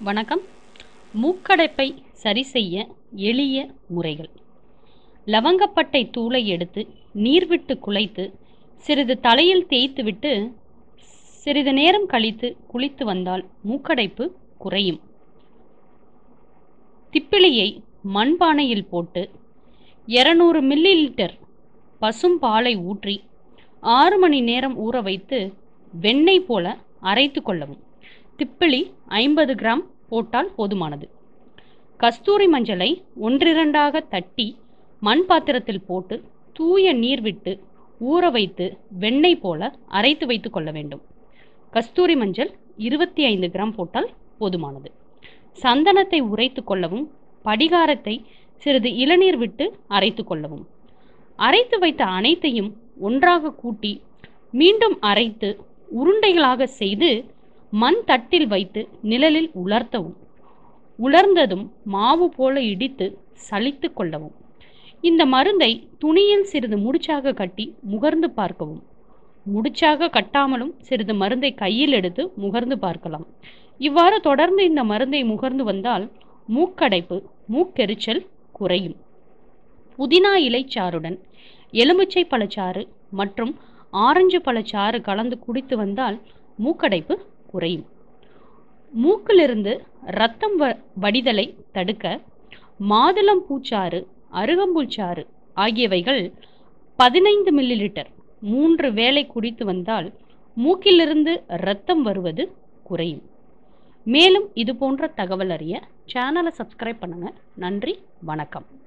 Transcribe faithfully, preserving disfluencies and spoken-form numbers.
வணக்கம். மூக்கடைப்பை சரி செய்ய எளிய முறைகள். லவங்கப்பட்டை தூளை எடுத்து நீர் விட்டு குழைத்து சிறிது தலையில் தேய்த்துவிட்டு சிறிது நேரம் கழித்து குளித்து வந்தால் மூக்கடைப்பு குறையும். திப்பிலியை மண்பானையில் போட்டு இருநூறு மில்லி லிட்டர் பசும் பாலை ஊற்றி ஆறு மணி நேரம் ஊற வைத்து வெண்ணெய் போல அரைத்து கொள்ளவும். திப்பிலி ஐம்பது கிராம் போட்டால் போதுமானது. கஸ்தூரி மஞ்சளை ஒன்றிரண்டாக தட்டி மண் பாத்திரத்தில் போட்டு தூய நீர் விட்டு ஊற வைத்து வெண்ணெய் போல அரைத்து வைத்து கொள்ள வேண்டும். கஸ்தூரி மஞ்சள் இருபத்தி ஐந்து கிராம் போட்டால் போதுமானது. சந்தனத்தை உரைத்து கொள்ளவும். படிகாரத்தை சிறிது இளநீர் விட்டு அரைத்து கொள்ளவும். அரைத்து வைத்த அனைத்தையும் ஒன்றாக கூட்டி மீண்டும் அரைத்து உருண்டைகளாக செய்து மண் தட்டில் வைத்து நிழலில் உலர்த்தவும். உலர்ந்ததும் மாவு போல இடித்து சலித்து கொள்ளவும். இந்த மருந்தை துணியில் சிறிது முடிச்சாக கட்டி முகர்ந்து பார்க்கவும். முடிச்சாக கட்டாமலும் சிறிது மருந்தை கையில் எடுத்து முகர்ந்து பார்க்கலாம். இவ்வாறு தொடர்ந்து இந்த மருந்தை முகர்ந்து வந்தால் மூக்கடைப்பு, மூக்கெரிச்சல் குறையும். புதினா இலைச்சாறுடன் எலுமிச்சை பழச்சாறு மற்றும் ஆரஞ்சு பழச்சாறு கலந்து குடித்து வந்தால் மூக்கடைப்பு குறையும். மூக்கிலிருந்து இரத்தம் வடிதலை தடுக்க மாதுளம் பூச்சாறு, அருகம்புல் சாறு ஆகியவைகள் பதினைந்து மில்லி லிட்டர் மூன்று வேளை குடித்து வந்தால் மூக்கிலிருந்து இரத்தம் வருவது குறையும். மேலும் இது போன்ற தகவல் அறிய சேனலை சப்ஸ்கிரைப் பண்ணுங்க. நன்றி, வணக்கம்.